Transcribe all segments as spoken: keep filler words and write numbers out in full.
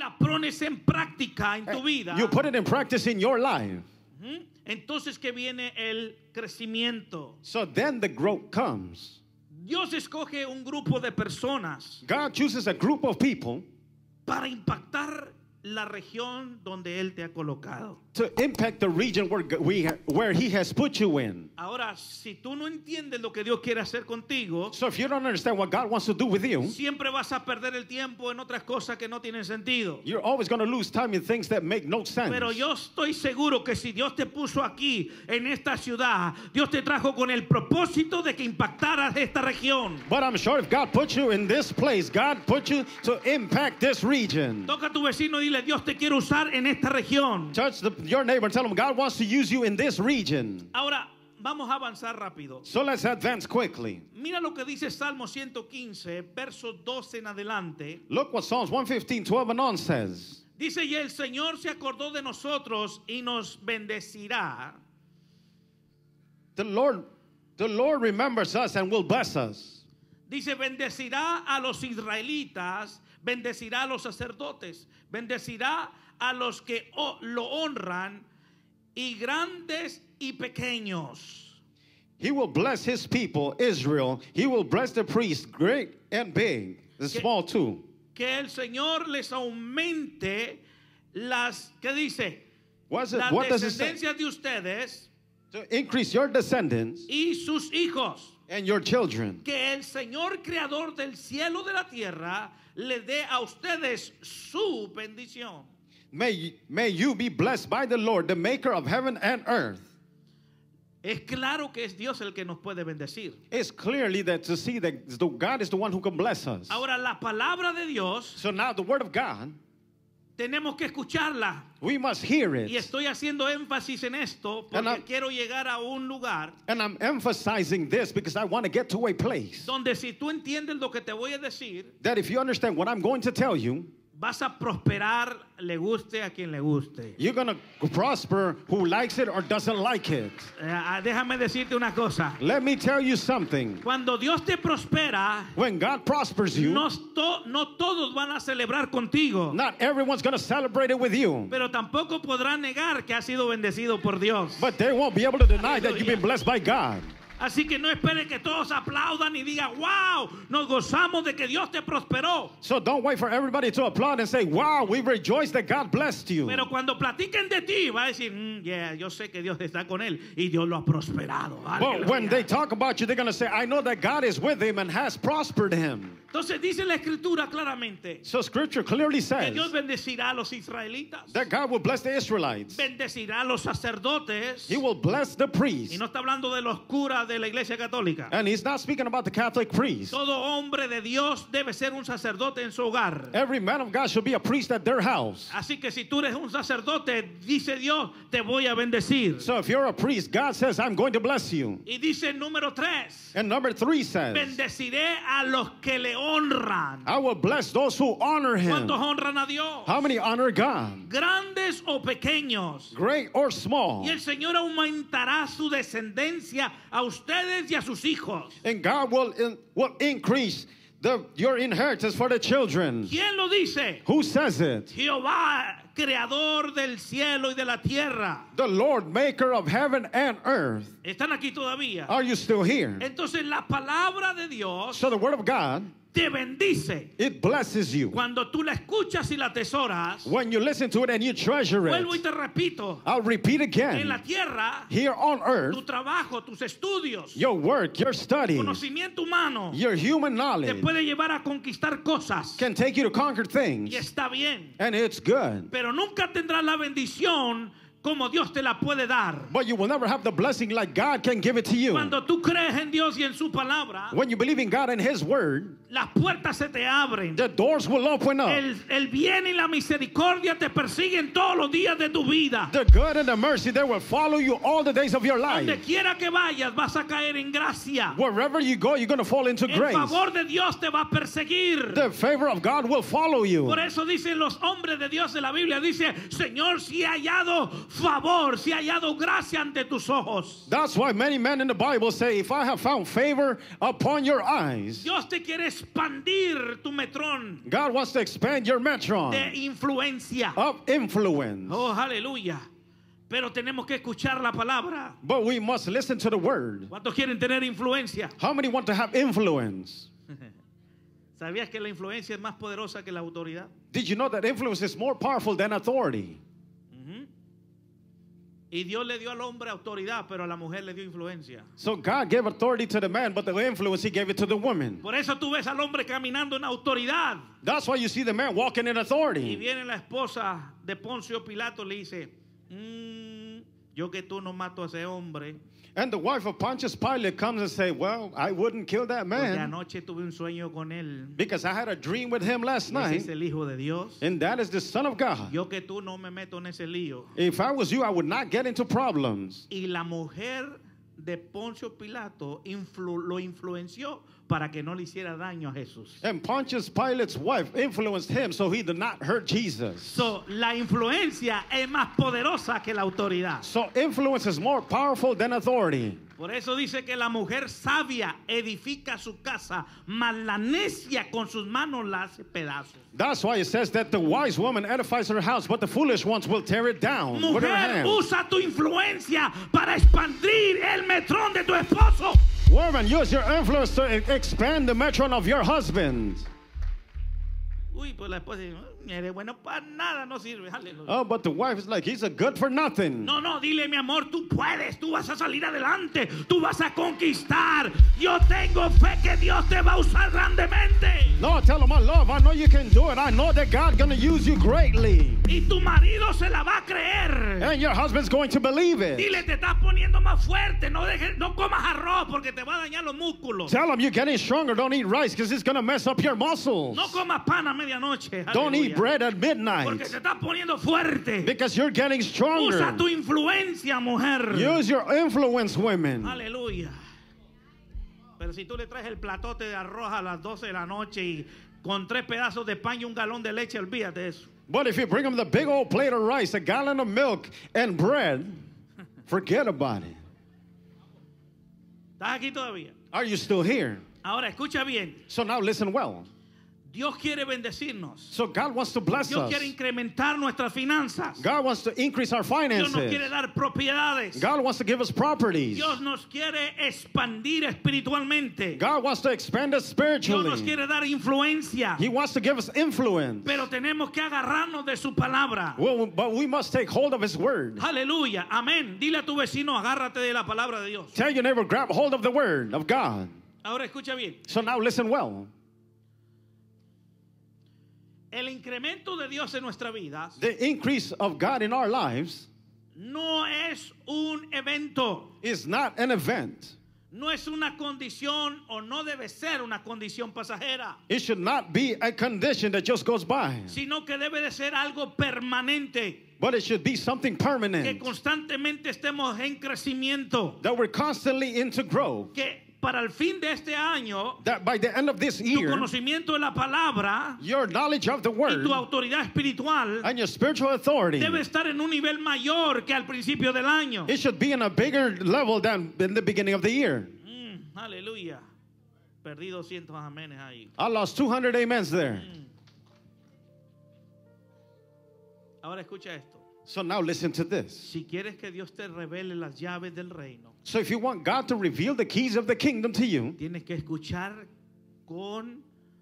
la pones en práctica en tu vida, you put it in practice in your life. entonces que viene el crecimiento. So then the growth comes. Dios escoge un grupo de personas God chooses a group of people para impactar la región donde Él te ha colocado. to impact the region where, we, where He has put you in. Ahora, si tú no entiendes lo que Dios quiere hacer contigo, So if you don't understand what God wants to do with you, siempre vas a perder el tiempo en otras cosas que no tienen sentido. you're always going to lose time in things that make no sense. Pero yo estoy seguro que si Dios te puso aquí, en esta ciudad, Dios te trajo con el propósito de que impactaras esta región. But I'm sure if God put you in this place, God put you to impact this region. Toca a tu vecino y dile, Dios te quiere usar en esta región. Touch the, your neighbor and tell him God wants to use you in this region. Ahora, vamos a avanzar rápido. So let's advance quickly. Mira lo que dice Salmo ciento quince, verso doce en adelante. Look what Psalms one fifteen, twelve and on says. Dice, y el Señor se acordó de nosotros y nos bendecirá. The Lord, the Lord remembers us and will bless us. Dice, bendecirá a los israelitas, bendecirá a los sacerdotes, bendecirá a los que oh, lo honran, y grandes y pequeños. He will bless his people, Israel. He will bless the priests, great and big, the Que- small too. Que el Señor les aumente las, ¿qué dice? What's it, Las what does it say? descendencias de ustedes To increase your descendants y sus hijos. and your children. Que el Señor creador del cielo y de la tierra le dé a ustedes su bendición. May, may you be blessed by the Lord, the maker of heaven and earth. Es claro que es Dios el que nos puede bendecir. It's clearly that to see that the- God is the one who can bless us. Ahora, la palabra de Dios So now the word of God, tenemos que escucharla. we must hear Y it. estoy haciendo énfasis en esto And porque I'm- quiero llegar a un lugar And I'm emphasizing this because I want to get to a place donde si tú entiendes lo que te voy a decir, that if you understand what I'm going to tell you, vas a prosperar, le guste a quien le guste. you're going to prosper who likes it or doesn't like it. Eh, ah, déjame decirte una cosa. Let me tell you something. Cuando Dios te prospera, When God prospers you, no, to- no todos van a celebrar contigo, not everyone's going to celebrate it with you. pero tampoco podrán negar que has sido bendecido por Dios. But they won't be able to deny that you've been blessed by God. Así que no espere que todos aplaudan y digan, wow, nos gozamos de que Dios te prosperó. So don't wait for everybody to applaud and say, wow, we rejoice that God blessed you. Pero cuando platiquen de ti, va a decir, mm, yeah, yo sé que Dios está con él y Dios lo ha prosperado. But when Aleluya. they talk about you, they're going to say, I know that God is with him and has prospered him. Entonces dice la escritura claramente So scripture clearly que says Dios bendecirá a los israelitas, that God will bless the Israelites. bendecirá a los sacerdotes, He will bless the y priests. no está hablando de los curas de la iglesia católica. And he's not speaking about the Catholic priests. Todo hombre de Dios debe ser un sacerdote en su hogar. Every man of God should be a priest at their house. Así que si tú eres un sacerdote, dice Dios, te voy a bendecir. So if you're a priest, God says, I'm going to bless you. Y dice el número tres, And number three says, bendeciré a los que le honran. I will bless those who honor him. ¿Cuántos honran a Dios? How many honor God? Grandes o pequeños. Great or small. Y el Señor aumentará su descendencia a ustedes y a sus hijos. And God will, in, will increase the, your inheritance for the children. ¿Quién lo dice? Who says it? Jehová, creador del cielo y de la tierra. The Lord, maker of heaven and earth. ¿Están aquí todavía? Are you still here? Entonces la palabra de Dios So the word of God, te bendice. it blesses you. Cuando tú la escuchas y la atesoras, When you listen to it and you treasure vuelvo y it. te repito, I'll repeat en la again. tierra, Here on earth, tu trabajo, tus estudios, your work, your study, conocimiento humano, your human te knowledge puede llevar a conquistar cosas. can take you to conquer Y things. está bien, And it's good. pero nunca tendrás la bendición como Dios te la puede dar. But you will never have the blessing like God can give it to you. Cuando tú crees en Dios y en su palabra, When you believe in God and His Word, las puertas se te abren. the doors will open up. El, el bien y la misericordia te persiguen todos los días de tu vida. The good and the mercy, they will follow you all the days of your Donde life. quiera que vayas vas a caer en gracia. Wherever you go, you're going to fall into El grace. favor de Dios te va a perseguir. The favor of God will follow you. Por eso dicen los hombres de Dios de la Biblia, dice, Señor, si he hallado favor, si he hallado gracia ante tus ojos. That's why many men in the Bible say, if I have found favor upon your eyes. Dios te quiere expandir tu metrón God wants to expand your metron de influencia. of influence. Oh, aleluya. Pero tenemos que escuchar la palabra. But we must listen to the word. ¿Cuántos quieren tener influencia? How many want to have influence? ¿Sabías que la influencia es más poderosa que la autoridad? Did you know that influence is more powerful than authority? Uh-huh. Y Dios le dio al hombre autoridad, pero a la mujer le dio influencia. So God gave authority to the man, but the influence he gave it to the woman. Por eso tú ves al hombre caminando en autoridad. That's why you see the man walking in Y authority. viene la esposa de Poncio Pilato y le dice, mm, yo que tú no mato a ese hombre. And the wife of Pontius Pilate comes and say, well, I wouldn't kill that Porque man anoche tuve un sueño con él. because I had a dream with him last Ese night, es el Hijo de Dios. and that is the Son of God. Yo que tú no me meto en ese lío. If I was you, I would not get into problems. Y la mujer de Poncio Pilato influ- lo influenció para que no le hiciera daño a Jesús. And Pontius Pilate's wife influenced him so he did not hurt Jesus. So, la influencia es más poderosa que la autoridad. So influence is more powerful than authority. Por eso dice que la mujer sabia edifica su casa, mas la necia con sus manos la hace pedazos. That's why it says that the wise woman edifies her house, but the foolish ones will tear it down with her Mujer, hands. usa tu influencia para expandir el metrón de tu esposo. Woman, use your influence to e- expand the metron of your husband. Uy, pues la esposa dice, "No, eres bueno para nada, no sirve. Aleluya. Oh, but the wife is like, he's a good for nothing. No, no, dile mi amor, tú puedes, tú vas a salir adelante, tú vas a conquistar. Yo tengo fe que Dios te va a usar grandemente. No, tell him, my love, I know you can do it. I know that God's going to use you greatly. Y tu marido se la va a creer. And your husband's going to believe it. Dile, te estás poniendo más fuerte, no, dejes, no comas arroz porque te va a dañar los músculos. Tell him you're getting stronger. Don't eat rice because it's going to mess up your muscles. No comas pan a medianoche. Don't eat Aleluya. bread at Porque midnight te estás poniendo fuerte. because you're getting Usa stronger. tu influencia, mujer. Use your influence, women. Aleluya. Pero si tú le traes el platote de arroz a las doce de la noche y con tres pedazos de pan y un galón de leche, olvídate de eso. But if you bring them the big old plate of rice, a gallon of milk, and bread, forget about it. ¿Estás aquí todavía? Are you still here? Ahora, escucha bien. So now listen well. Dios quiere bendecirnos. So God wants to bless Dios us. quiere incrementar nuestras finanzas. God wants to increase our Dios nos quiere finances. dar propiedades. God wants to give us properties. Dios nos quiere expandir espiritualmente. God wants to expand us Dios nos spiritually. quiere dar influencia. He wants to give us influence. Pero tenemos que agarrarnos de su palabra. Well, but we must take hold of His word. Aleluya. Amén. Dile a tu vecino, agárrate de la palabra de Dios. Tell your neighbor, grab hold of the word of God. Ahora escucha bien. So now listen well. El incremento de Dios en nuestra vida The increase of God in our lives no es un evento, is not an event. no es una condición o no debe ser una condición pasajera, It should not be a condition that just goes by, sino que debe de ser algo permanente, but it should be something que permanent, constantemente estemos en crecimiento, that we're constantly into growth, que para el fin de este año that by the end of this tu year, conocimiento de la palabra your knowledge of the y word tu autoridad espiritual and your spiritual authority, debe estar en un nivel mayor que al principio del año. it should be in a bigger level than in the beginning of the year. Mm, aleluya. Perdí doscientos amenes ahí. I lost two hundred amens there. Ahora escucha esto. So now listen to this. Si quieres que Dios te revele las llaves del reino, So if you want God to reveal the keys of the kingdom to you, tienes que escuchar con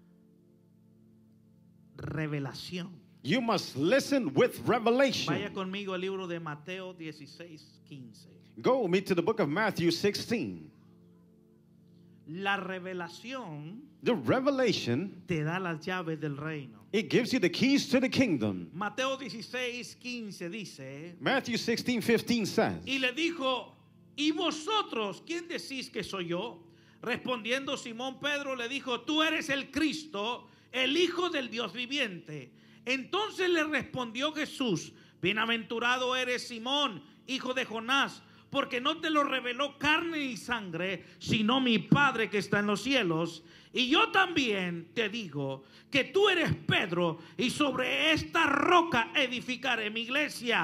revelación. you must listen with revelation. Vaya conmigo al libro de Mateo dieciséis quince. Go with me to the book of Matthew sixteen. La revelación The revelation, te da las llaves del reino. it gives you the keys to the kingdom. Mateo dieciséis quince dice, Matthew sixteen fifteen says, y le dijo, ¿y vosotros quién decís que soy yo? Respondiendo Simón Pedro le dijo, tú eres el Cristo, el Hijo del Dios viviente. Entonces le respondió Jesús, bienaventurado eres Simón, hijo de Jonás, porque no te lo reveló carne y sangre, sino mi Padre que está en los cielos. Y yo también te digo que tú eres Pedro, y sobre esta roca edificaré mi iglesia,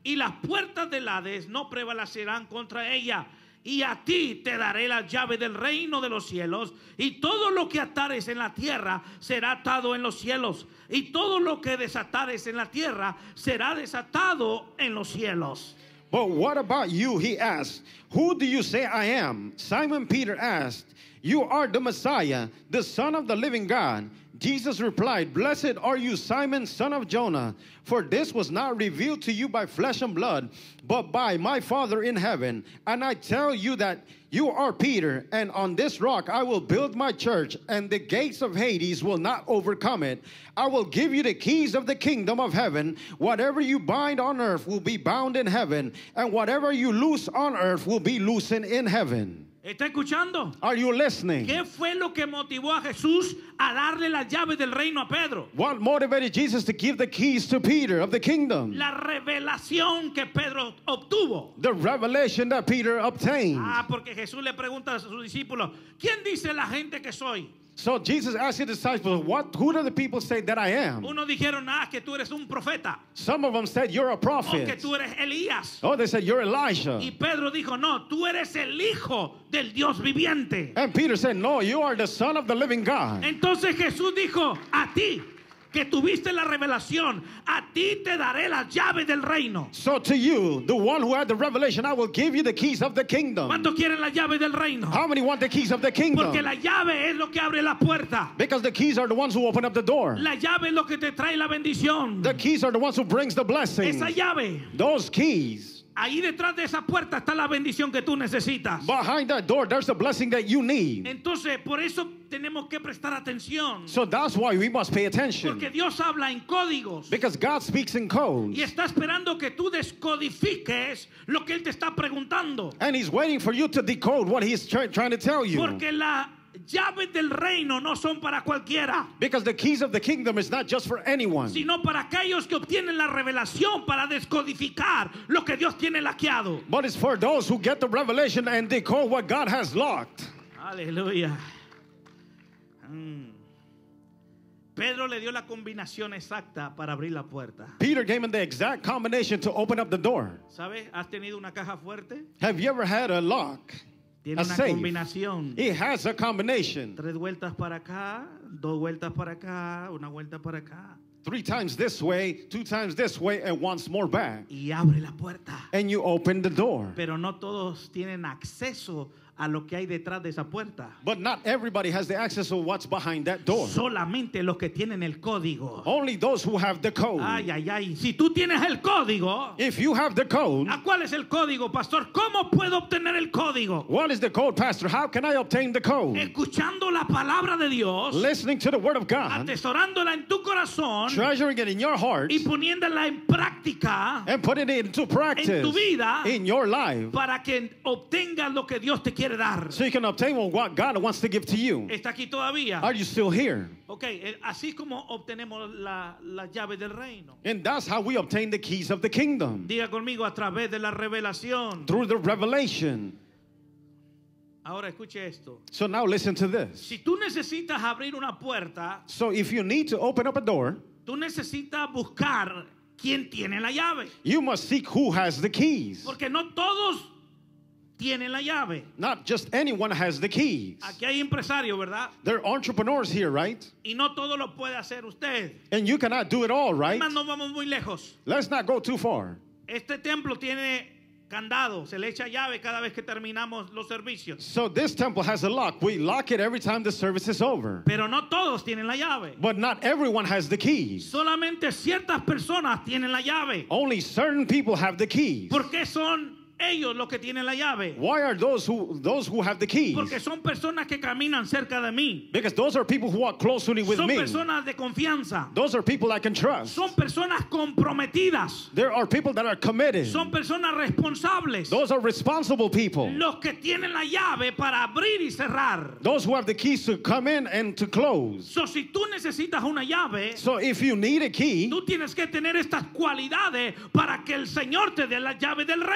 y las puertas del Hades no prevalecerán contra ella. Y a ti te daré la llave del reino de los cielos, y todo lo que atares en la tierra será atado en los cielos, y todo lo que desatares en la tierra será desatado en los cielos. But what about you? He asked. Who do you say I am? Simon Peter asked. You are the Messiah, the Son of the living God. Jesus replied, Blessed are you, Simon, son of Jonah, for this was not revealed to you by flesh and blood, but by my Father in heaven. And I tell you that you are Peter, and on this rock I will build my church, and the gates of Hades will not overcome it. I will give you the keys of the kingdom of heaven. Whatever you bind on earth will be bound in heaven, and whatever you loose on earth will be loosened in heaven. ¿Está escuchando? Are you listening? ¿Qué fue lo que motivó a Jesús a darle las llaves del reino a Pedro? What motivated Jesus to give the keys to Peter of the kingdom? La revelación que Pedro obtuvo. The revelation that Peter obtained. Ah, porque Jesús le pregunta a sus discípulos, ¿quién dice la gente que soy? So Jesus asked his disciples, "What? Who do the people say that I am?" Unos dijeron, ah, que tú eres un profeta. Some of them said, "You're a O que prophet." tú eres Elías. Oh, they said, "You're Elijah." Y Pedro dijo, no, tú eres el hijo del Dios viviente. And Peter said, "No, you are the Son of the living God." Entonces Jesús dijo, a ti que tuviste la revelación, a ti te daré las llaves del reino. So to you, the one who had the revelation, I will give you the keys of the kingdom. ¿Cuántos quieren las llaves del reino? How many want the keys of the kingdom? Porque la llave es lo que abre la puerta. Because the keys are the ones who open up the door. La llave es lo que te trae la bendición. The keys are the ones who brings the blessing. Esa llave, Those keys. ahí detrás de esa puerta está la bendición que tú necesitas. Behind that door, there's the blessing that you need. Entonces, por eso tenemos que prestar atención. So that's why we must pay attention. Porque Dios habla en códigos. Because God speaks in codes. Y está esperando que tú descodifiques lo que Él te está preguntando. And He's waiting for you to decode what He's try- trying to tell you. Porque las llaves del reino no son para cualquiera, Because the keys of the kingdom is not just for anyone, sino para aquellos que obtienen la revelación para descodificar lo que Dios tiene laqueado. but it's for those who get the revelation and decode what God has locked. Aleluya. Mm. Pedro le dio la combinación exacta para abrir la puerta. Peter gave him the exact combination to open up the door. ¿Sabes? ¿Has tenido una caja fuerte? Have you ever had a lock? Tiene A una safe. combinación. It has a combination. Tres vueltas para acá, dos vueltas para acá, una vuelta para acá. Three times this way, two times this way, and once more back. Y abre la puerta. And you open the door. Pero no todos tienen acceso a lo que hay detrás de esa puerta. But not everybody has the access to what's behind that door. Solamente los que tienen el código. Only those who have the code. Ay, ay, ay. Si tú tienes el código, If you have the code, ¿a cuál es el código, pastor? ¿Cómo puedo obtener el código? what is the code, Pastor? How can I obtain the code? Escuchando la palabra de Dios, Listening to the word of God, atesorándola en tu corazón treasuring it in your heart, y poniéndola en práctica and putting it into en practice tu vida in your life, para que obtengas lo que Dios te quiere dar. so you can obtain what God wants to give to you. ¿Está aquí todavía? Are you still here? Ok, eh, así como obtenemos la, la llave del reino. And that's how we obtain the keys of the kingdom, Diga conmigo, a través de la revelación. through the revelation. Ahora escuche esto. So now listen to this. Si tú necesitas abrir una puerta, So if you need to open up a door, tú necesitas buscar quién tiene la llave. you must seek who has the keys. Porque no todos tienen la llave. Not just anyone has the keys. Aquí hay empresarios, ¿verdad? There are entrepreneurs here, right? Y no todo lo puede hacer usted. And you cannot do it all, right? Además, no vamos muy lejos. Let's not go too far. Este templo tiene candado, se le echa llave cada vez que terminamos los servicios. So this temple has a lock. We lock it every time the service is over. Pero no todos tienen la llave. But not everyone has the keys. Solamente ciertas personas tienen la llave. Only certain people have the keys. ¿Por qué son ellos los que tienen la llave? Why are those who those who have the keys? Porque son personas que caminan cerca de mí. Because those are people who walk closely with Son me. personas de confianza. Those are people I can trust. Son personas comprometidas. There are people that are committed. Son personas responsables. Those are responsible people. Los que tienen la llave para abrir y cerrar. Those who have the keys to come in and to close. So, si tú necesitas una llave, So if you need a key, tú tienes que tener estas cualidades para que el Señor te dé la llave del reino. you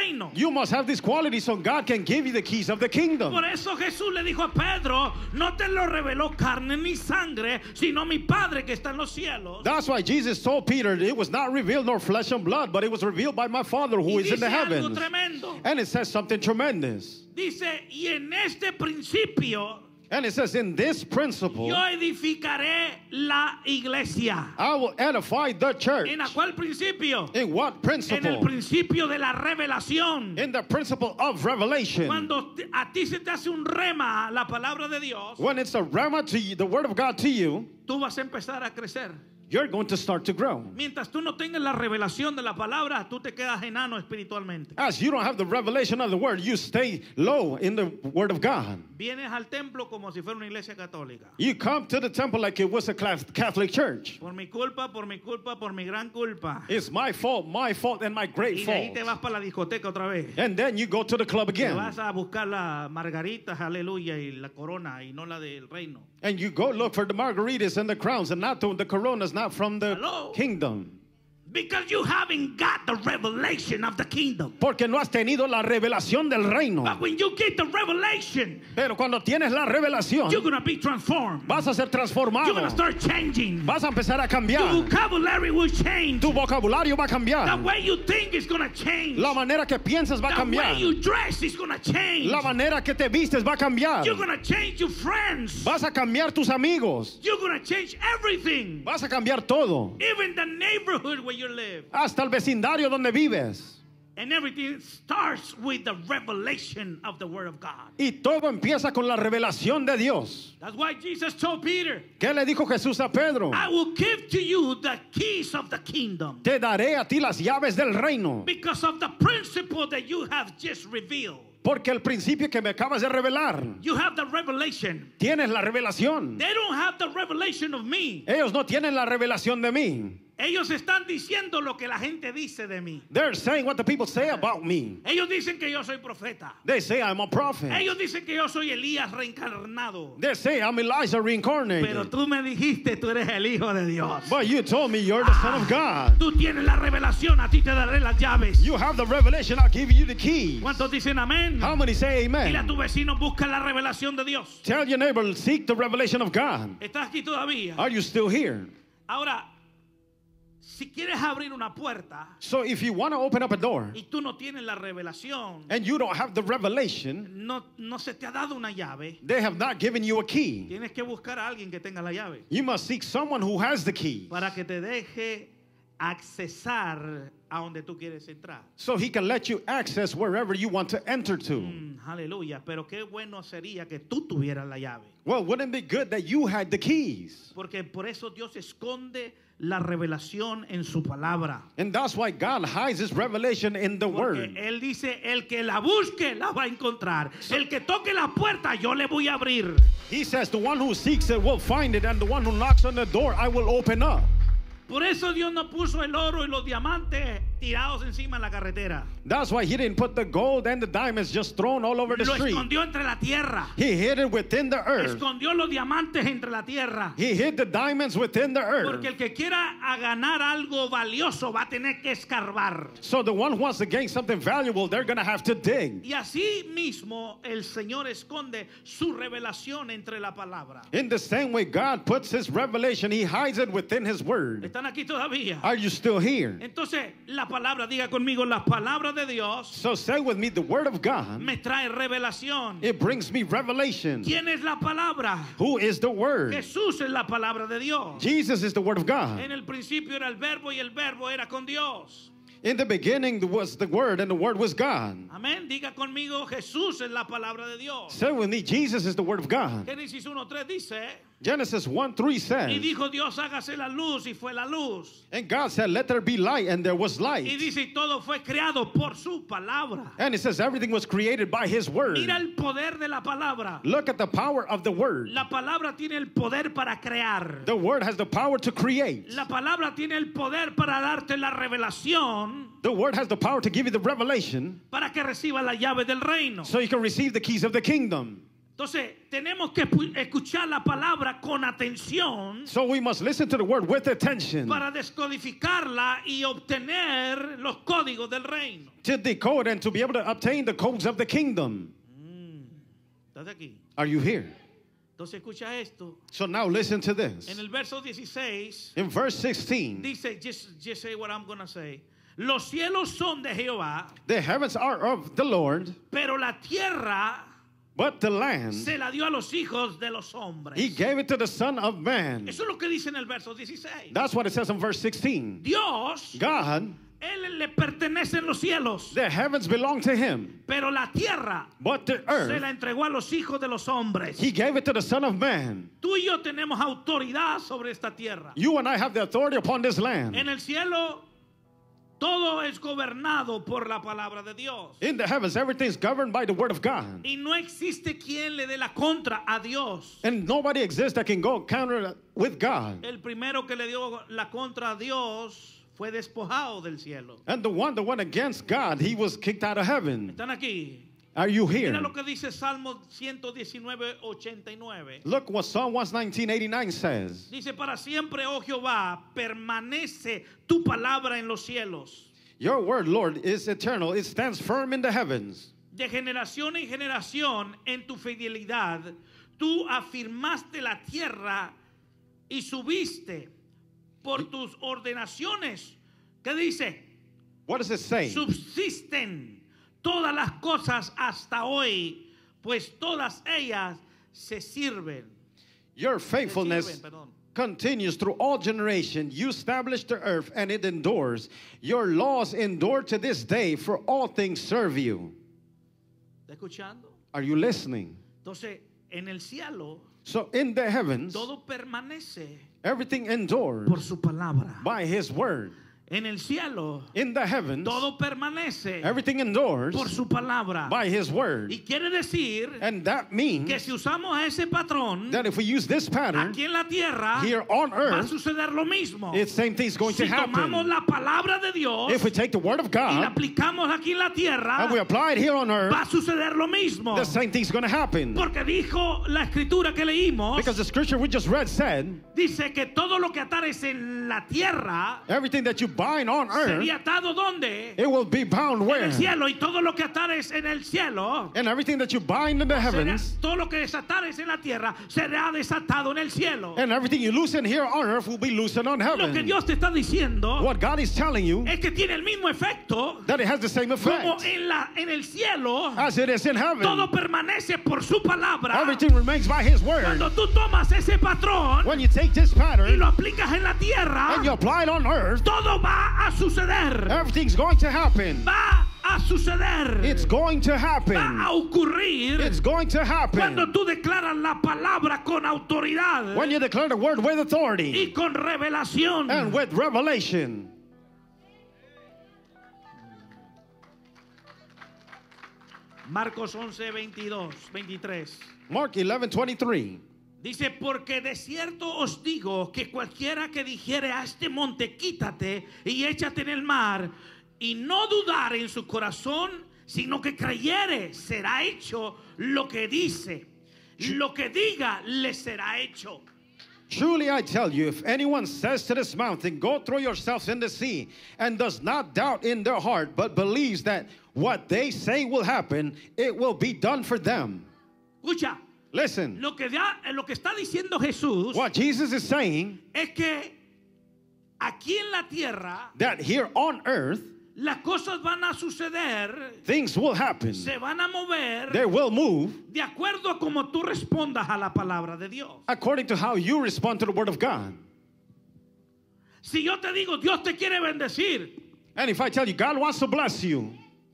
You must have these qualities so God can give you the keys of the kingdom. Por eso Jesús le dijo a Pedro, no te lo reveló carne ni sangre, sino mi Padre que está en los cielos. That's why Jesus told Peter, it was not revealed nor flesh and blood, but it was revealed by my Father who Y is in the dice algo heavens. tremendo. And it says something tremendous. Dice, y en este principio And it says, in this principle, yo edificaré la iglesia. I will edify the church. ¿En a cuál principio? In what En el principle? principio de la revelación. In the principle of revelation. Cuando te- a ti se te hace un rema la palabra de Dios, When it's a rhema to you, the word of God to you, tú vas a empezar a crecer. you're going to start to grow. Mientras tú no tengas la revelación de la palabra, tú te quedas enano espiritualmente. As you don't have the revelation of the word, you stay low in the word of God. Vienes al templo como si fuera una iglesia católica. You come to the temple like it was a Catholic church. Por mi culpa, por mi culpa, por mi gran culpa. It's my fault, my fault, and my great Y de ahí te fault. vas para la discoteca otra vez. And then you go to the club Te again. vas a buscar la margarita, aleluya, y la corona, y no la del reino. And you go look for the margaritas and the crowns and not the, the coronas, not from the Hello? kingdom. Because you haven't got the revelation of the kingdom. Porque no has tenido la revelación del reino. But when you get the revelation, Pero cuando tienes la revelación, you're going to be transformed. vas a ser You're transformado. going to start changing. Vas a empezar a Your cambiar. vocabulary will change. Tu vocabulario va a The cambiar. way you think is going to change. La manera que piensas va a The way cambiar. you dress is going to change. La manera que te vistes va a cambiar. You're going to change your friends. Vas a cambiar tus amigos. You're going to change everything. Vas a cambiar todo. Even the neighborhood where you live. Hasta el vecindario donde vives. And everything starts with the revelation of the Word of God. Y todo empieza con la revelación de Dios. That's why Jesus told Peter, ¿Qué le dijo Jesús a Pedro? I will give to you the keys of the kingdom Te daré a ti las llaves del reino. because of the principle that you have just revealed. Porque el principio que me acabas de revelar, You have the revelation. tienes la revelación. They don't have the revelation of me. Ellos no tienen la revelación de mí. Ellos están diciendo lo que la gente dice de mí. They're saying what the people say about me. Ellos dicen que yo soy profeta. They say I'm a prophet. Ellos dicen que yo soy Elías reencarnado. They say I'm Elijah Pero reincarnated. tú me dijiste, tú eres el hijo de Dios. But you told me you're the son of God. Tú tienes la revelación, a ti te daré las llaves. You have the revelation, I'll give you the keys. ¿Cuántos dicen amén? How many say Dile a amen? tu vecino, busca la revelación de Dios. Tell your neighbor, seek the revelation of God. ¿Estás aquí todavía? Are you still here? Ahora, si quieres abrir una puerta So if you want to open up a door y tú no tienes la revelación, and you don't have the revelation, no, no se te ha dado una llave, they have not given you a key. tienes que buscar a alguien que tenga la llave You must seek someone who has the key para que te deje accesar a donde tú quieres entrar. so he can let you access wherever you want to enter to. Mm, aleluya, pero qué bueno sería que tú tuvieras la llave. Well, wouldn't it be good that you had the keys? Porque por eso Dios esconde la revelación en su palabra. And that's why God hides his revelation in the Porque word. Él dice, el que la busque la va a encontrar. El que toque la puerta yo le voy a abrir. He says the one who seeks it will find it, and the one who knocks on the door I will open up. Por eso Dios no puso el oro y los diamantes tirados encima en la carretera. That's why he didn't put the gold and the diamonds just thrown all over the Lo street. escondió entre la tierra. He hid it within the earth. Escondió los diamantes entre la tierra. He hid the diamonds within the earth. Porque el que quiera a ganar algo valioso va a tener que escarbar. So the one who wants to gain something valuable, they're going to have to dig. Y así mismo el Señor esconde su revelación entre la palabra. In the same way God puts his revelation, he hides it within his word. ¿Están aquí todavía? Are you still here? Entonces, la palabra, diga conmigo, la palabra de Dios So say with me, the word of God, me trae revelación. it brings me revelation. ¿Quién es la palabra? Who is the word? Jesús es la palabra de Dios. Jesus is the word of God. En el principio era el verbo y el verbo era con Dios. In the beginning was the word, and the word was God. Amén. Diga conmigo, Jesús es la palabra de Dios. Say with me, Jesus is the word of God. Génesis uno tres dice, Genesis one three y says, dijo Dios, hágase la luz, y fue la luz. and God said, let there be light, and there was Y light. dice, y todo fue creado por su palabra. And it says everything was created by his word. Mira el poder de la palabra. Look at the power of the word. La palabra tiene el poder para crear. The word has the power to create. La palabra tiene el poder para darte la revelación The word has the power to give you the revelation para que reciba la llave del reino. so you can receive the keys of the kingdom. Entonces, tenemos que escuchar la palabra con atención. So we must listen to the word with attention. Para descodificarla y obtener los códigos del reino. To decode and to be able to obtain the codes of the kingdom. Mm. ¿Estás aquí? Are you here? Entonces escucha esto. So now listen to this. En el verso dieciséis. In verse sixteen. Dice, just, just say what I'm going to say. Los cielos son de Jehová. The heavens are of the Lord. Pero la tierra, but the land, se la dio a los hijos de los hombres. He gave it to the Son of Man. Eso es lo que dice en el verso dieciséis. That's what it says in verse sixteen. Dios, God, Él le pertenecen los cielos. The heavens belong to Him. Pero la tierra, but the earth, se la entregó a los hijos de los hombres. He gave it to the Son of Man. Tú y yo tenemos autoridad sobre esta tierra. You and I have the authority upon this land. En el cielo, todo es gobernado por la palabra de Dios. In the heavens, everything is governed by the word of God. Y no existe quien le dé la contra a Dios. And nobody exists that can go counter with God. El primero que le dio la contra a Dios fue despojado del cielo. And the one that went against God, he was kicked out of heaven. ¿Están aquí? Are you here? Mira lo que dice Salmo ciento diecinueve, ochenta y nueve. Look what Psalm one nineteen eighty-nine says. Dice, para siempre, oh Jehová, permanece tu palabra en los cielos. Your word, Lord, is eternal. It stands firm in the heavens. De generación en generación, en tu fidelidad, tú afirmaste la tierra y subiste por tus ordenaciones. ¿Qué dice? What does it say? Subsisten todas las cosas hasta hoy, pues todas ellas se sirven. Your faithfulness se sirven, continues through all generations. You established the earth and it endures. Your laws endure to this day, for all things serve you. ¿Está escuchando? Are you listening? Entonces, en el cielo, so in the heavens, todo permanece everything endures por su palabra. By His word. En el cielo, in the heavens, todo permanece everything endures por su palabra. By His word. Y quiere decir and that means que si usamos a ese patrón, that if we use this pattern aquí en la tierra, here on earth, va a suceder lo mismo. The same thing is going si to happen. tomamos la palabra de Dios, if we take the word of God y la aplicamos aquí en la tierra, and we apply it here on earth, va a suceder lo mismo. The same thing is going to happen. Porque dijo la escritura que leímos, because the scripture we just read said, dice que todo lo que atares en la tierra, everything that you bind on earth, sería atado ¿dónde? It will be bound where? En el cielo. Y todo lo que atares en el cielo, and everything that you bind in the heavens, será, todo lo que desatares en la tierra será desatado en el cielo. And everything you loosen here on earth will be loosened on heaven. Lo que Dios te está diciendo, what God is telling you, es que tiene el mismo efecto, that it has the same effect, como en la en el cielo, as it is in heaven. Todo permanece por su palabra. Everything remains by His word. Cuando tú tomas ese patrón, when you take this pattern, y lo aplicas en la tierra, and you apply it on earth, todo va a suceder. Everything's going to happen. Va a suceder. It's going to happen. Va a ocurrir. It's going to happen. Cuando tú declaras la palabra con autoridad. When you declare the word with authority. Y con revelación. And with revelation. Marcos once, veintidós, veintitrés. Mark eleven, twenty-three. Dice, porque de cierto os digo que cualquiera que dijere a este monte, quítate y échate en el mar, y no dudar en su corazón, sino que creyere, será hecho lo que dice. Lo que diga, le será hecho. Truly I tell you, if anyone says to this mountain, go throw yourselves in the sea, and does not doubt in their heart, but believes that what they say will happen, it will be done for them. Escucha. Listen. Lo que, ya, lo que está diciendo Jesús, what Jesus is saying, es que aquí en la tierra, that here on earth, las cosas van a suceder, things will happen, se van a mover, they will move, de acuerdo a como tú respondas a la palabra de Dios. According to how you respond to the word of God. Si yo te digo, Dios te quiere bendecir, and if I tell you, God wants to bless you,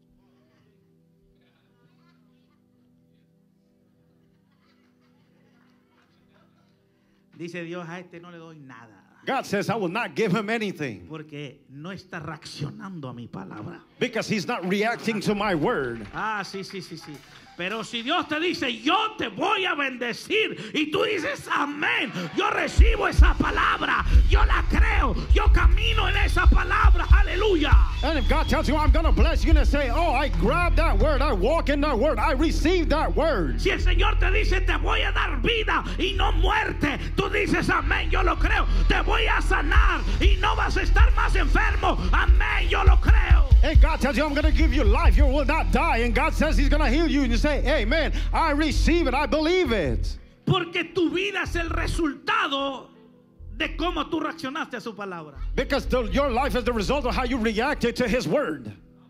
dice Dios, a este no le doy nada. God says, I will not give him anything. Porque no está reaccionando a mi palabra. Because he's not reacting to my word. Ah, sí, sí, sí, sí. Pero si Dios te dice, yo te voy a bendecir, y tú dices, amén, yo recibo esa palabra, yo la creo, yo camino en esa palabra, aleluya. aleluya. And if God tells you, I'm going to bless you, you're going to say, oh, I grab that word, I walk in that word, I receive that word. Si el Señor te dice, te voy a dar vida y no muerte, tú dices, amén, yo lo creo. Te voy a sanar y no vas a estar más enfermo, amén, yo lo creo. And God tells you, I'm going to give you life, you will not die. And God says he's going to heal you. And you say, amen, I receive it, I believe it. Porque tu vida es el resultado de cómo tú reaccionaste a su palabra. Because the, your life is the result of how you reacted to his word.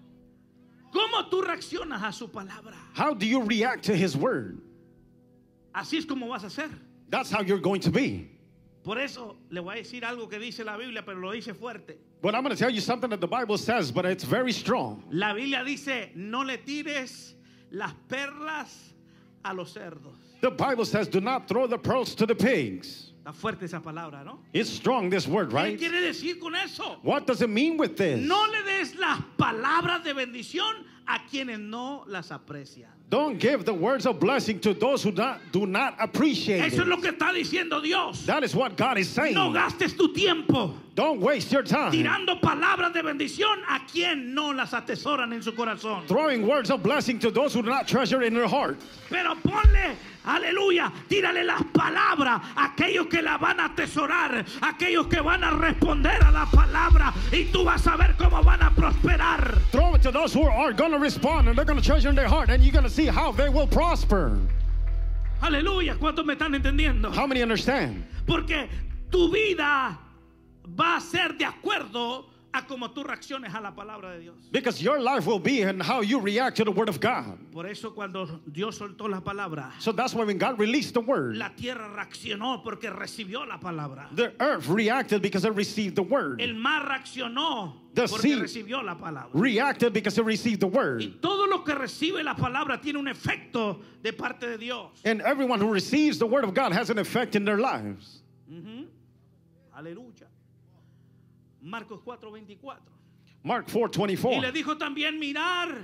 ¿Cómo tú reaccionas a su palabra? How do you react to his word? Así es como vas a ser. That's how you're going to be. Por eso le voy a decir algo que dice la Biblia, pero lo dice fuerte. But I'm going to tell you something that the Bible says, but it's very strong. La Biblia dice, no le tires las perlas a los cerdos. The Bible says, do not throw the pearls to the pigs. Está fuerte esa palabra, ¿no? It's strong, this word, right? ¿Qué quiere decir con eso? What does it mean with this? No le des las palabras de bendición a quienes no las aprecian. Don't give the words of blessing to those who not, do not appreciate Eso it. es lo que está diciendo Dios. That is what God is saying. No gastes tu tiempo Don't waste your time tirando palabras de bendición a quien no las atesoran en su corazón. throwing words of blessing to those who do not treasure in their heart. Pero ponle, aleluya, tírale las palabras a aquellos que la van a atesorar, aquellos que van a responder a la palabra y tú vas a ver cómo van a prosperar. Throw it to those who are going to respond and they're going to treasure in their heart, and you're going to see how they will prosper. Aleluya, ¿cuántos me están entendiendo? How many understand? Porque tu vida va a ser de acuerdo a cómo tú reacciones a la palabra de Dios. Because your life will be in how you react to the word of God. Por eso cuando Dios soltó la palabra, So that's why when God released the word, la tierra reaccionó porque recibió la palabra. the earth reacted because it received the word. El mar reaccionó The porque sea recibió la palabra. reacted because it received the word. Y todo lo que recibe la palabra tiene un efecto de parte de Dios. And everyone who receives the word of God has an effect in their lives. Uh-huh. Aleluya. Marcos cuatro veinticuatro. Mark four twenty-four. Y le dijo también, mirar.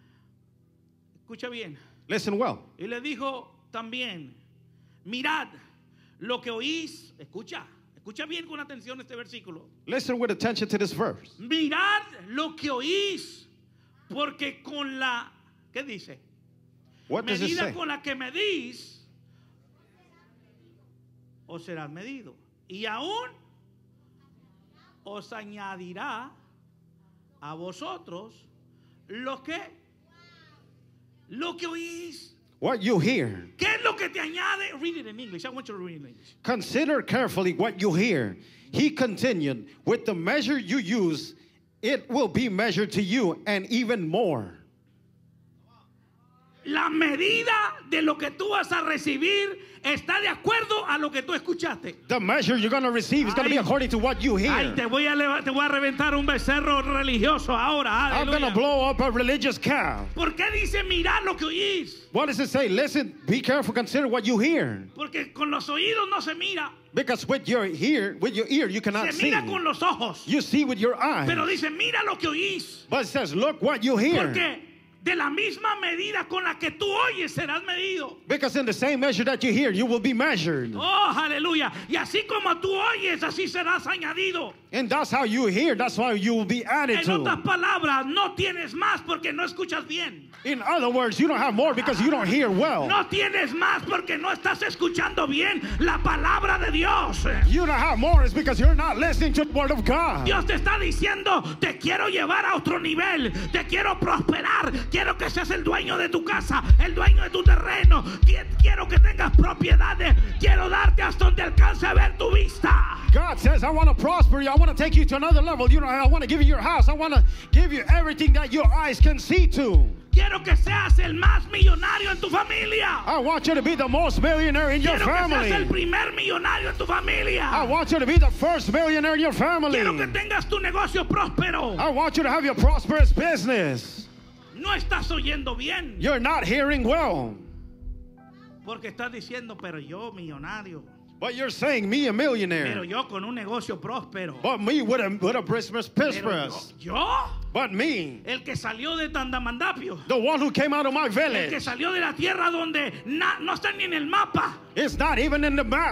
Escucha bien. Listen well. Y le dijo también, mirad lo que oís. Escucha, escucha bien con atención este versículo. Listen with attention to this verse. Mirad lo que oís, porque con la, ¿qué dice? What does it Medida say? con la que medís, os será medido. Y aún os añadirá a vosotros lo que, lo que oís. What you hear. ¿Qué es lo que te añade? Read it in English. I want you to read it in English. Consider carefully what you hear. He continued, with the measure you use, it will be measured to you and even more. La medida de lo que tú vas a recibir está de acuerdo a lo que tú escuchaste. The measure you're going to receive is going to be Ay. according to what you hear. Ay, te voy a leva- te voy a reventar un becerro religioso ahora. I'm going to Aleluya. blow up a religious calf. ¿Por qué dice mirar lo que oís? What does it say? Listen, be careful, consider what you hear. Porque con los oídos no se mira, Because with your ear, with your ear, you cannot se see. mira con los ojos. You see with your eyes. Pero dice mira lo que oís. But it says, look what you hear. Porque de la misma medida con la que tú oyes serás medido. Because in the same measure that you hear, you will be measured. Oh, aleluya. Y así como tú oyes, así serás añadido. And that's how you hear. That's how you will be added En to. otras palabras, no tienes más porque no escuchas bien. In other words, you don't have more because you don't hear well. No tienes más porque no estás escuchando bien la palabra de Dios. You don't have more is because you're not listening to the word of God. Dios te está diciendo, te quiero llevar a otro nivel, te quiero prosperar, quiero que seas el dueño de tu casa, el dueño de tu terreno, Qui- quiero que tengas propiedades, quiero darte hasta donde alcance a ver tu vista. God says, I want to prosper you. I want to take you to another level. You know, I want to give you your house. I want to give you everything that your eyes can see to. Quiero que seas el más millonario en tu familia. I want you to be the most millionaire in your Quiero que seas el family. primer millonario en tu familia. I want you to be the first millionaire in your family. Quiero que tengas tu negocio próspero. I want you to have your prosperous business. No estás oyendo bien. You're not hearing well. Porque estás diciendo, pero yo millonario. But you're saying me a Pero millionaire. yo con un negocio próspero. But me with a, with a business Pero prosperous. yo, yo, But me, el que salió de Tandamandapio. the one who came out of my El que village, salió de la tierra donde na- no está ni en el mapa. it's not even in the map.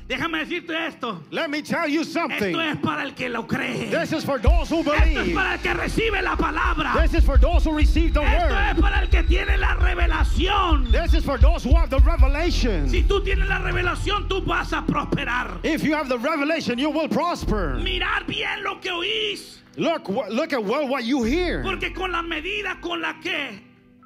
Déjame decirte esto. Let me tell you something. Esto es para el que lo cree. This is for those who Esto es believe. para el que recibe la palabra. This is for those who receive the Esto es word. para el que tiene la revelación. This is for those who have the revelation. Si tú tienes la revelación, tú vas a prosperar. If you have the revelation, you will prosper. Mirar bien lo que oís. Look, wh- look at well what you hear. Porque con la medida con la que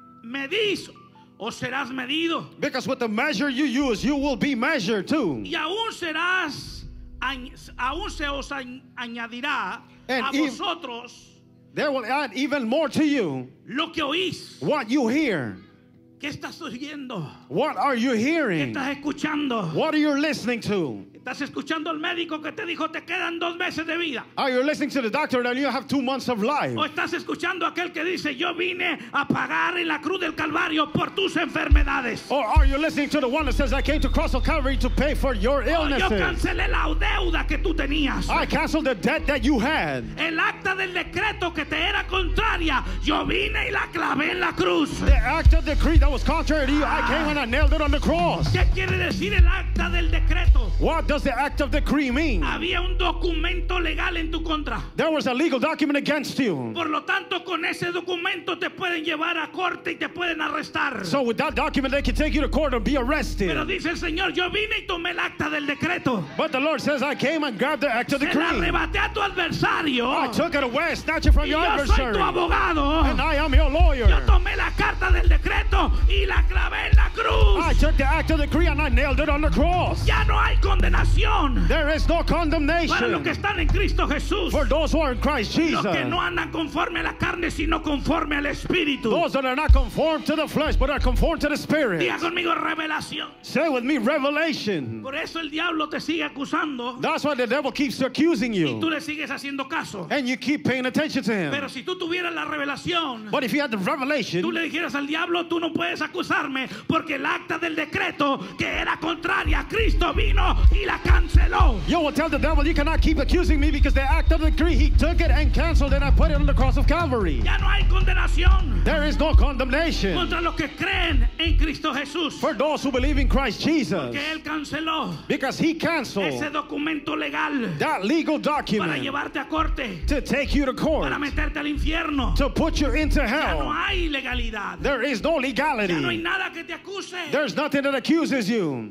medís, o serás medido. Because with the measure you use, you will be measured too. Y aún serás, añ- aún se os añ- añadirá And a if- vosotros They will add even more to you lo que oís. what you hear. ¿Qué estás oyendo? What are you ¿Qué hearing? estás escuchando? What are you listening to? ¿Estás escuchando al médico que te dijo te quedan dos meses de vida? Are you listening to the doctor that you have two months of life? ¿O estás escuchando a aquel que dice yo vine a pagar en la cruz del Calvario por tus enfermedades? Or are you listening to the one that says, I came to cross of Calvary to pay for your Oh, yo illnesses? cancelé la deuda que tú tenías. I canceled the debt that you had. El acta del decreto que te era contraria, yo vine y la clavé en la cruz. The act of decree that was contrary to you, I came and I nailed it on the cross. ¿Qué quiere decir el acta del decreto? What does the act of decree mean? Había un documento legal en tu contra. There was a legal document against you. Por lo tanto, con ese documento te pueden llevar a corte y te pueden arrestar. So with that document, they can take you to court and be Pero arrested. dice el Señor, yo vine y tomé el acta del decreto. But the Lord says, I came and grabbed the act of Se la decree. arrebaté a tu adversario. I took it away, snatched it from Y your yo soy tu adversary. abogado. And I am your lawyer. Yo tomé la carta del decreto y la clavé en la cruz. I took the act of decree and I nailed it on the cross. Ya no hay condenación There is no para los que condemnation están en Cristo Jesús. for those who are in Christ Los que Jesus. no andan conforme a la carne, sino conforme al Espíritu. Those that are not conformed to the flesh, but are conformed to the Spirit. Diga conmigo revelación. Say with me, revelation. Por eso el diablo te sigue acusando That's why the devil keeps accusing y tú you. le sigues haciendo caso. And you keep paying attention to him. Pero si tú tuvieras la revelación, But if you had the tú revelation, le dijeras al diablo, tú no puedes acusarme porque el acta del decreto que era contraria a Cristo vino y la canceló. you will tell the devil, you cannot keep accusing me because the act of decree, he took it and canceled it and put it on the cross of Calvary. Ya no hay condenación There is no condemnation contra los que creen en Cristo Jesús. for those who believe in Christ Jesus. Que Él canceló Because he ese canceled documento legal that legal para document llevarte a corte, to take you to court, para meterte al infierno. to put you into Ya no hell. hay legalidad. There is no Ya no hay legality. nada que te acuse. There's nothing that accuses you.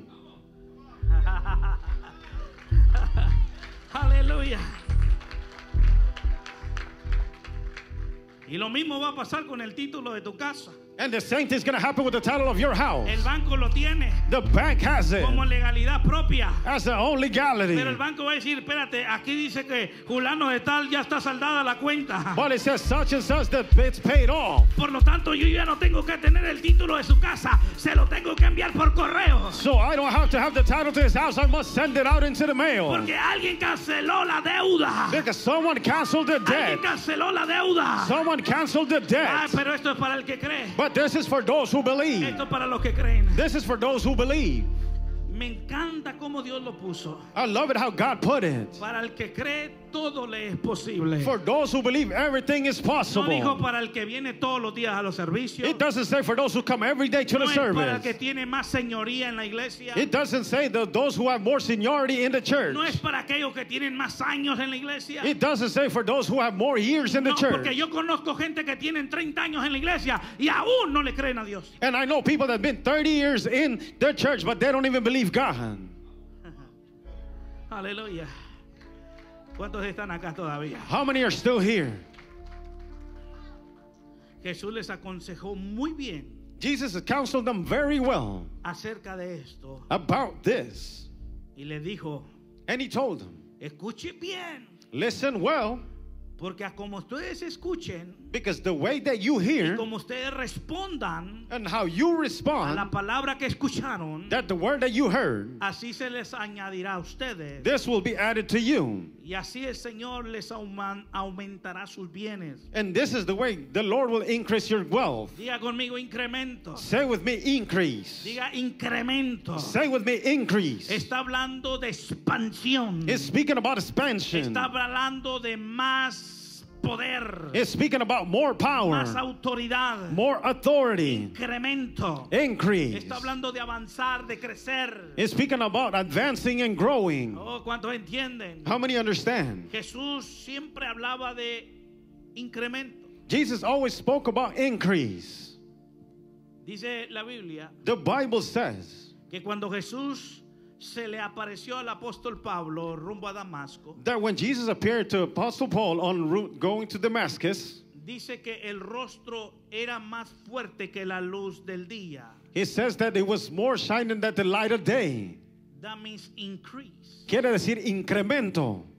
Aleluya. Y lo mismo va a pasar con el título de tu casa. And the same thing's going to happen with the title of your house. El banco lo tiene The bank has it como legalidad propia. as their own legality. Pero el banco va a decir, espérate, aquí dice que fulano de tal ya está saldada la cuenta. But it says such and such that it's paid off. Por lo tanto, yo ya no tengo que tener el título de su casa. Se lo tengo que enviar por correo. So I don't have to have the title to his house. I must send it out into the mail. Porque alguien canceló la deuda. Because someone canceled the debt. Alguien canceló la deuda. Someone canceled the Ah, debt. pero esto es para el que cree. But this is for those who believe. Esto es para los que creen. This is for those who believe. Me encanta cómo Dios lo puso. I love it how God put it. Para el que cree, todo le es posible. For those who believe, everything is No dijo possible. para el que viene todos los días a los servicios. It doesn't say for those who come every day to No the es para el que service. tiene más señoría en la iglesia. It doesn't say the, those who have more seniority in the church. No es para aquellos que tienen más años en la iglesia. It doesn't say for those who have more years in the No, porque church. yo conozco gente que tienen treinta años en la iglesia y aún no le creen a Dios. And I know people that have been thirty years in the church, but they don't even believe God. Aleluya. ¿Cuántos están acá todavía? How many are still here? Jesús les aconsejó muy bien Jesus has counseled them very well acerca de esto about this. y les dijo, And he told them, escuchen bien, listen well, porque a como ustedes escuchen because the way that you y hear como ustedes respondan and how you a la respond, palabra que escucharon, that the word that you heard, así se les añadirá a ustedes. this will be added to you. Y así el Señor les auman- aumentará sus bienes. And this is the way the Lord will increase your wealth. Diga conmigo incremento. Say with me, increase. Diga incremento. Say with me, increase. Está hablando de expansión. It's speaking about expansion. Está hablando de más poder, It's speaking about more power, más autoridad, more authority, incremento. increase. Está hablando de avanzar, de crecer. It's speaking about advancing and growing. Oh, ¿cuántos entienden? How many understand? Jesús siempre hablaba de incremento. Jesus always spoke about increase. Dice la Biblia The Bible says que cuando Jesús se le apareció al apóstol Pablo rumbo a Damasco, that when Jesus appeared to Apostle Paul en route going to Damascus, dice que el rostro era más fuerte que la luz del día. it says that it was more shining than the light of day. That means increase. Quiere decir incremento.